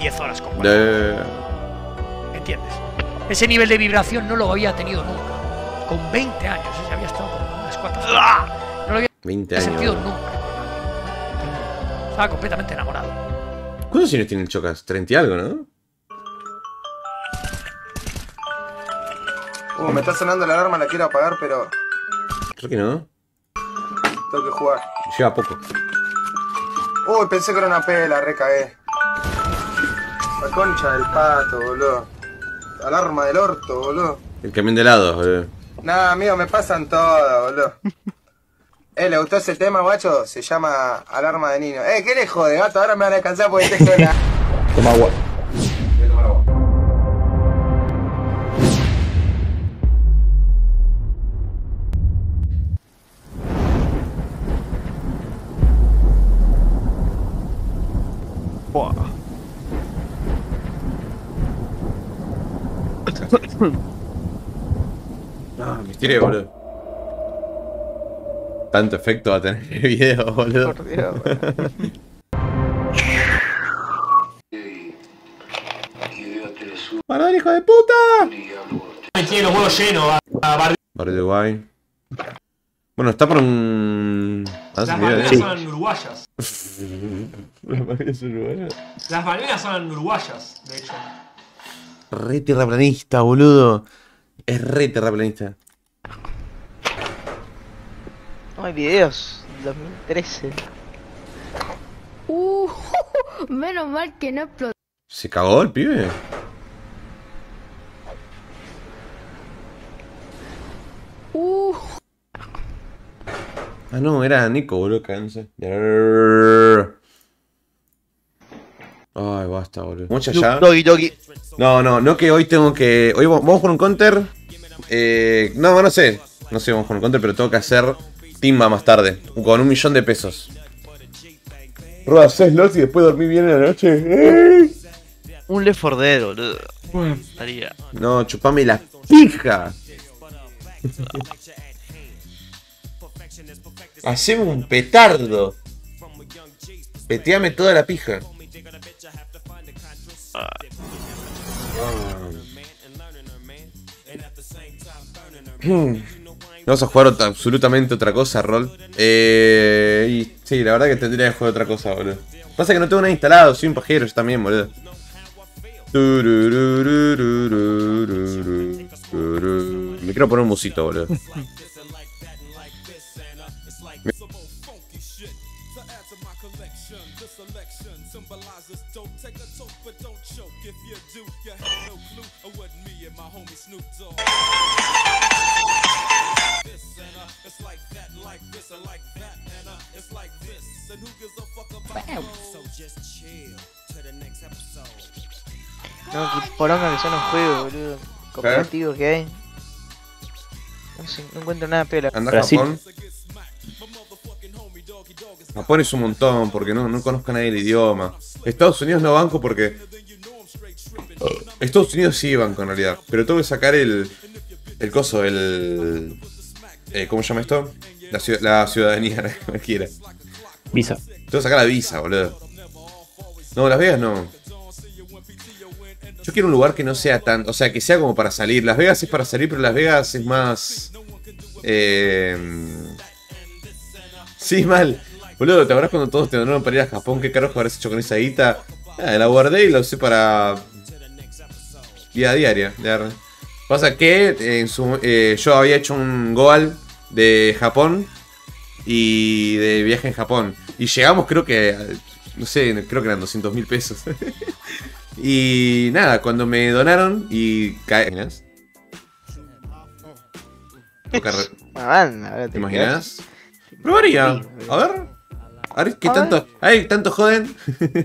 10 horas con ¿entiendes? Ese nivel de vibración no lo había tenido nunca. Con 20 años, ya había estado con unas cuantas. No lo había 20 años. sentido nunca. Estaba completamente enamorado. ¿Cuántos años tiene el Chocas? 30 y algo, ¿no? Me está sonando la alarma, la quiero apagar, pero Creo que no. tengo que jugar. Lleva poco. Uy, pensé que era una pela, recagué. La concha del pato, boludo. Alarma del orto, boludo. El camión de helados, boludo. Nah, amigo, me pasan todas, boludo. ¿Le gustó ese tema, guacho? Se llama Alarma de Niño. ¿Qué le jode, gato? Ahora me van a descansar porque tengo la... Toma agua. Voy a tomar agua. No, me tiré, boludo. Tanto efecto va a tener el video, boludo. Por Dios, ¡Perdón, hijo de puta! Me tiene los huevos llenos. Barrio de Guay. Bueno, está por un... Las Malvinas son uruguayas. Las Malvinas son uruguayas. Las Malvinas son uruguayas, de hecho. Re terraplanista, boludo. Es re terraplanista. No hay videos. 2013. Menos mal que no explotó. ¿Se cagó el pibe? Ah, no, era Nico, boludo, cagándose. Ay, basta, boludo. Mucha ya. Doggy, doggy. No que hoy tengo que... Hoy vamos con un counter. No sé. No sé, vamos con un counter, pero tengo que hacer timba más tarde. Con 1 millón de pesos. Roba 6 slots y después dormí bien en la noche. Un Left 4 Dead, boludo. Estaría. No, chupame la pija. Haceme un petardo. Peteame toda la pija. Vamos a jugar absolutamente otra cosa, Rol. Y sí, la verdad que tendría que jugar otra cosa, boludo. Pasa que no tengo nada instalado, soy un pajero yo también, boludo. Me quiero poner un musito, boludo. No, qué poronga que son los juegos, boludo. Cooperativos que hay. No sé, no encuentro nada pela. Anda a Japón. Japón es un montón porque no conozco a nadie el idioma. Estados Unidos no banco porque... Estados Unidos sí banco en realidad. Pero tengo que sacar el coso, ¿cómo se llama esto? La ciudadanía, cualquiera. Visa. Tengo que sacar la visa, boludo. No, Las Vegas no. Yo quiero un lugar que no sea tan... O sea, que sea como para salir. Las Vegas es para salir, pero Las Vegas es más... Sí, mal. Boludo, ¿te acuerdas cuando todos te donaron para ir a Japón? ¿Qué carajo habrás hecho con esa guita? La guardé y la usé para... vida diaria. Pasa que yo había hecho un goal de Japón y de viaje en Japón. Y llegamos, creo que... No sé, creo que eran 200.000 pesos. Y nada, cuando me donaron y ¿te imaginas? Probaría. A ver qué tanto. Ay, tanto joden.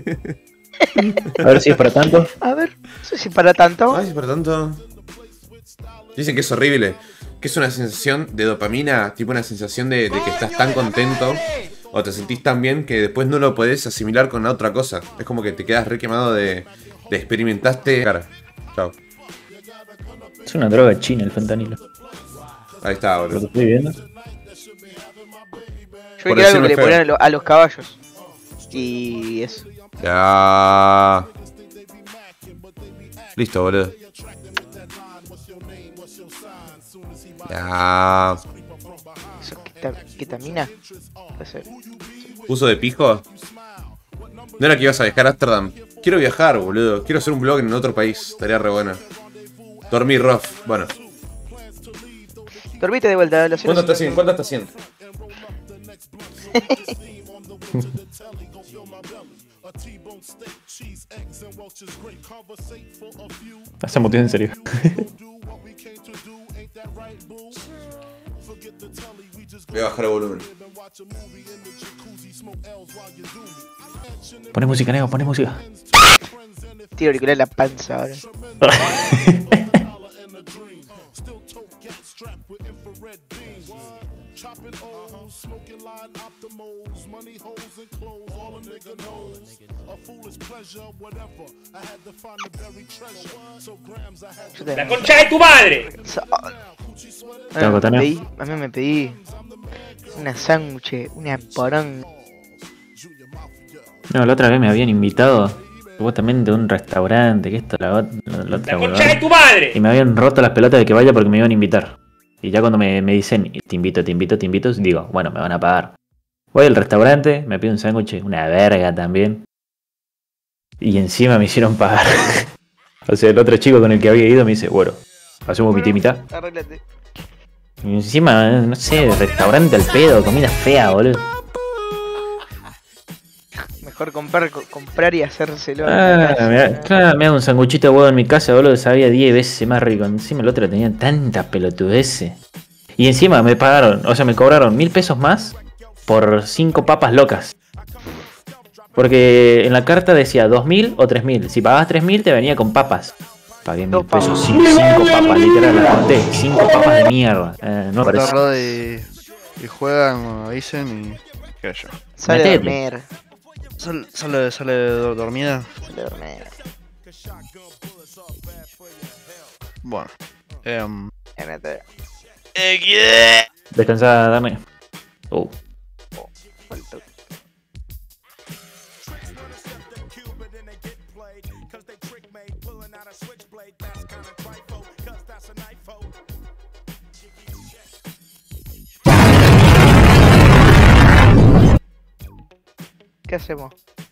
A ver si es para tanto. A ver, no sé si para tanto. Ay, si es para tanto. Dicen que es horrible. Que es una sensación de dopamina, tipo una sensación de que estás tan contento o te sentís tan bien que después no lo podés asimilar con la otra cosa. Es como que te quedas re quemado de experimentaste. Cara. Chao. Es una droga china el fentanilo. Ahí está, Lo que boludo. estoy viendo. Yo Por vi algo decirme que le feo. ponían a los caballos. Y eso. Ya. Listo, boludo. Ya. ¿Eso ketamina? Puede ser. ¿Uso de pijo? No era que ibas a viajar a Ámsterdam. Quiero viajar, boludo. Quiero hacer un vlog en otro país. Estaría re bueno. Dormir rough. Bueno. Dormite de vuelta. ¿Cuánto está haciendo? ¿Cuánto está haciendo? Se mutió en serio. Voy a bajar el volumen. Poné música, Nego, poné música. Tiro auricular en la panza ahora. ¡La concha de tu madre! A mí me pedí una sándwich, una porón. No, la otra vez me habían invitado supuestamente a un restaurante, que esto, la otra. ¡La concha de tu madre! Y me habían roto las pelotas de que vaya porque me iban a invitar. Y ya cuando me dicen, te invito, digo, bueno, me van a pagar. Voy al restaurante, me pido un sándwich, una verga también. Y encima me hicieron pagar. O sea, el otro chico con el que había ido me dice, bueno, hacemos mitad y mitad. Arréglate. Y encima, no sé, restaurante al pedo, comida fea, boludo. Mejor comprar y hacérselo. Claro, me hago un sanguchito de huevo en mi casa, boludo, sabía 10 veces más rico. Encima el otro tenía tanta pelotudeces. Y encima me pagaron, o sea, me cobraron 1000 pesos más por 5 papas locas. Porque en la carta decía 2000 o 3000. Si pagabas 3000 te venía con papas. Pagué 1000 pesos, 5 papas, literal, las conté. 5 papas de mierda. No parece. Y juegan, avisen y... ¿Qué sé yo? Sale a dormir. Sale dormida. Sale a dormir. Bueno. Descansá, dame. ¿Qué hacemos?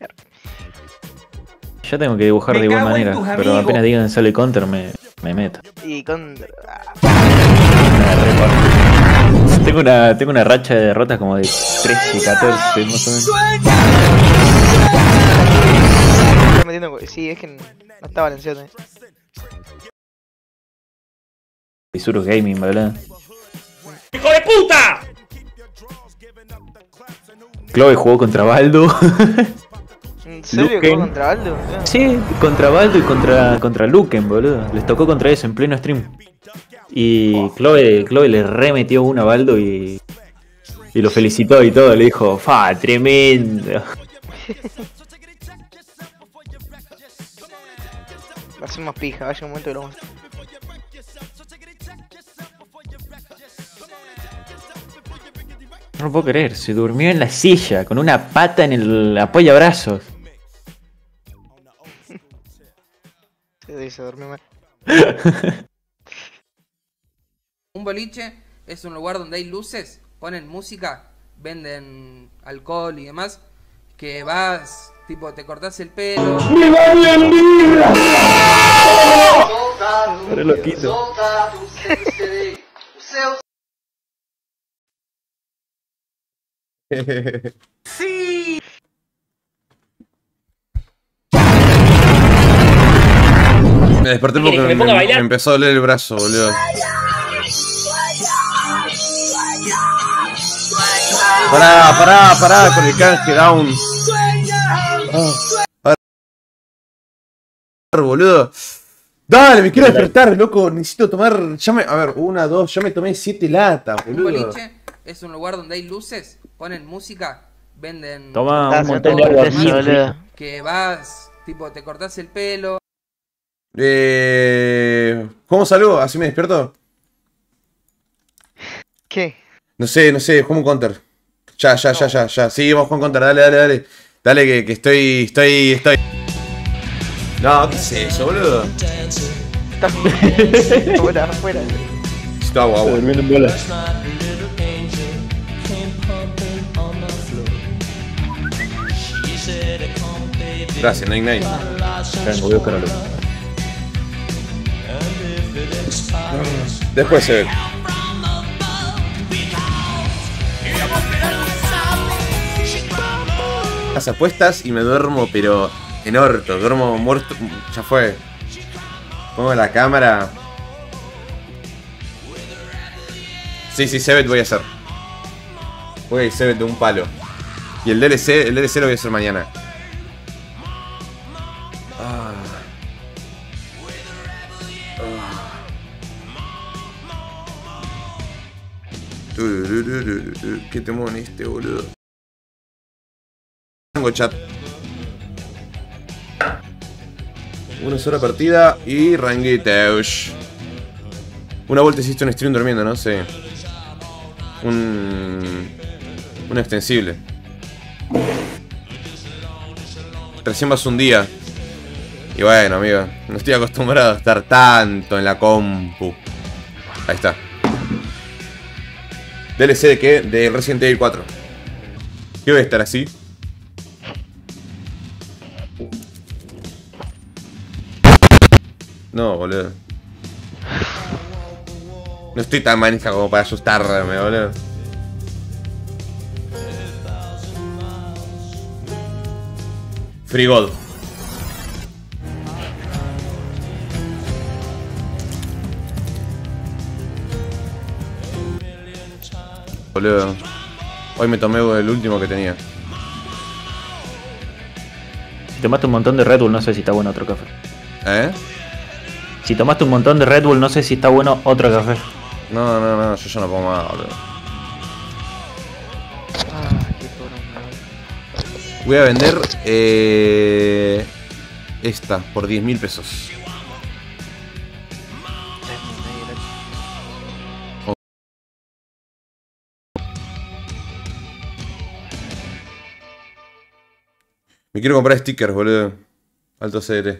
Yo tengo que dibujar de igual manera, pero apenas digan sale counter me meto. Y con... Tengo una racha de derrotas como de 13 y 14 más o menos. Sí, es que no está balanceado. Isurus Gaming, ¿verdad? ¡Hijo de puta! Chloe jugó contra Baldo. ¿En serio jugó contra Baldo? Sí, contra Baldo y contra Luken, boludo. Les tocó contra eso en pleno stream. Y Chloe le remetió una a Baldo y lo felicitó y todo. Le dijo, ¡fa, tremendo! Hacemos pija, vaya un momento que lo vamos. No lo puedo creer, se durmió en la silla con una pata en el apoyabrazos. Se durmió mal. Un boliche es un lugar donde hay luces, ponen música, venden alcohol y demás, que vas, tipo, te cortás el pelo. Re loquito. ¡Sí! Me desperté porque me empezó a doler el brazo, boludo. Pará con el canje down. Boludo. Dale, me quiero despertar, loco. Necesito tomar. A ver, 1, 2. Yo me tomé 7 latas, boludo. Un boliche es un lugar donde hay luces, ponen música, venden. Toma un montón de agua. Que vas, tipo, te cortás el pelo. ¿Cómo salgo? ¿Así me despierto? ¿Qué? No sé, juego un counter. Ya. Sí, vamos con counter, dale. Dale, que estoy. No, ¿qué es eso, boludo? Está afuera, afuera. Necesito agua, agua. Durmiendo en bola. Gracias, Nine Nine. Vengo, voy a buscar algo. Después se ve. Las apuestas y me duermo, pero en orto. Duermo muerto. Ya fue. Pongo la cámara. Sí, Sebet voy a hacer. Voy a ir Sebet de un palo. Y el DLC lo voy a hacer mañana. ¿Qué temón este, boludo? Tengo chat. Una sola partida y rangueteos. Una vuelta hiciste un stream durmiendo, ¿no? Sí. Un extensible. Recién vas un día. Y bueno, amigo, no estoy acostumbrado a estar tanto en la compu. Ahí está. DLC de qué? De Resident Evil 4. ¿Qué voy a estar así? No, boludo. No estoy tan manija como para asustarme, boludo. Free God. Boludo. Hoy me tomé el último que tenía. Si tomaste un montón de Red Bull, no sé si está bueno otro café. ¿Eh? Si tomaste un montón de Red Bull, no sé si está bueno otro café. No, yo ya no pongo más, boludo. Qué poronga. Voy a vender esta por 10.000 pesos. Me quiero comprar stickers, boludo. Alto CDT.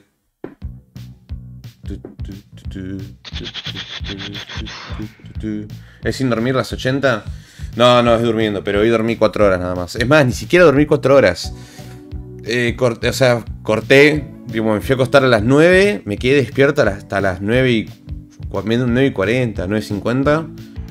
¿Es sin dormir las 80? No, es durmiendo, pero hoy dormí 4 horas nada más. Es más, ni siquiera dormí 4 horas. Corté, digo, me fui a acostar a las 9, me quedé despierto hasta las 9:40, 9:50.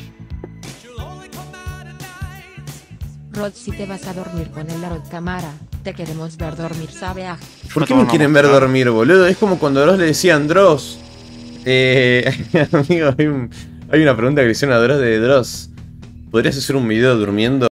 Rod, si te vas a dormir con el Rod cámara, te queremos ver dormir, ¿sabe? ¿Por qué me quieren ver dormir, boludo? Es como cuando Dross le decían Dross. Amigo, hay una pregunta que le hicieron a Dross de Dross. ¿Podrías hacer un video durmiendo?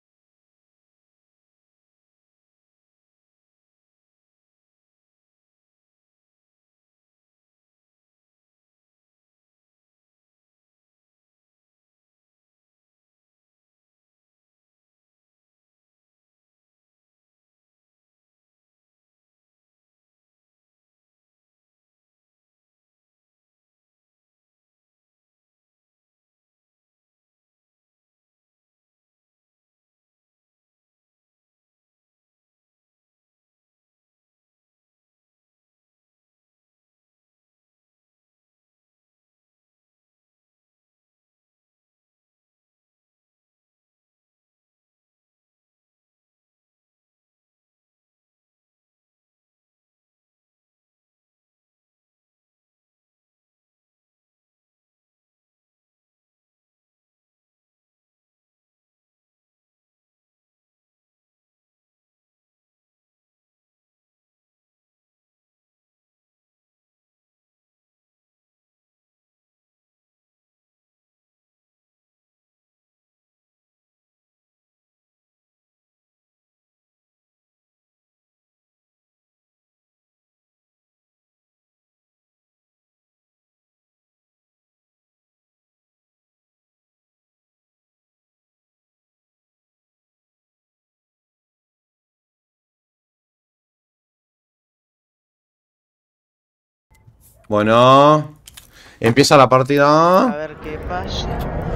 Bueno, empieza la partida. A ver qué pasa.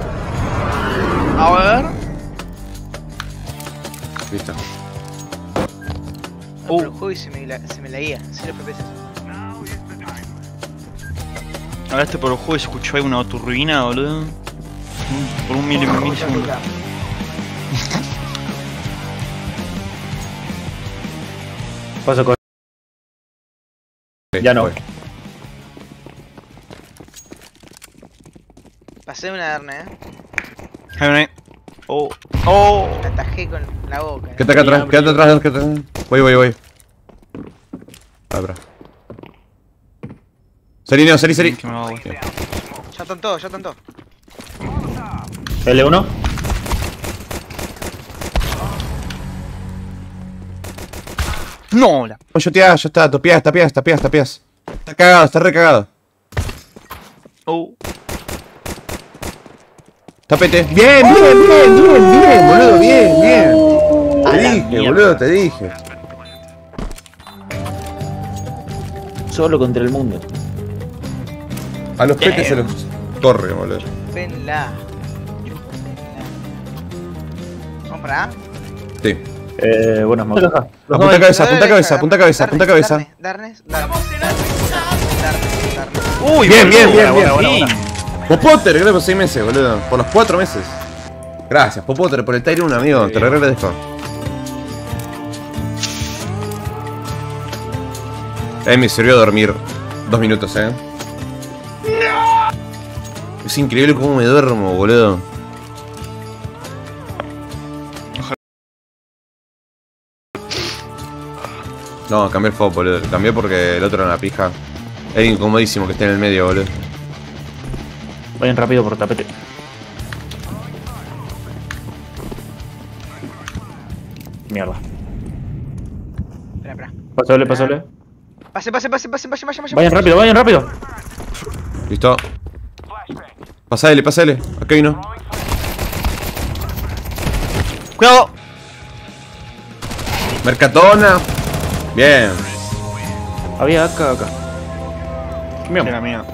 A ver. Listo. No, pero el juego y se me la guía, 0 FPS. Hablaste por el juego y se escuchó ahí una turbina, boludo. Por un milisegundo. Paso con. Ya no. Pasé una Erne, Hay una ahí. Oh. Oh. La atajé con la boca. Quédate acá atrás, quédate atrás, quédate atrás. Voy. Abra. Salí, Neo, salí. Que me va, güey. Ya están todos, ya están todos. L1. No, la. Oh, ya está, tapeás. Está cagado, está recagado. Oh. Tapete. Bien, boludo, bien. Te dije, boludo, te dije. Solo contra el mundo. A los petes se los corre, boludo. Chúpenla. Compra. Sí. Buenas motos. Apunta cabeza. Darnes. Uy, Bien. boludo, Popotter, gracias por 6 meses, boludo. Por los 4 meses. Gracias, Popotter, por el Tier 1, amigo. Te lo agradezco. Me sirvió dormir 2 minutos, Es increíble cómo me duermo, boludo. No, cambié el foco, boludo. Cambié porque el otro era una pija. Es incomodísimo que esté en el medio, boludo. Vayan rápido por tapete. Mierda. Espera. Pásale. Pase. Vayan rápido. Listo. Pasale. Acá hay uno. Cuidado. Mercatona. Bien. Había acá. Era mía.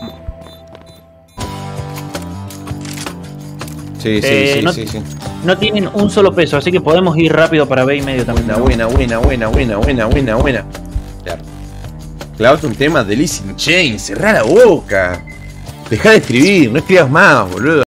Sí. No tienen un solo peso, así que podemos ir rápido para B y medio también. Buena. Clavate un tema de Lizzie Chain, cerrá la boca. Dejá de escribir, no escribas más, boludo.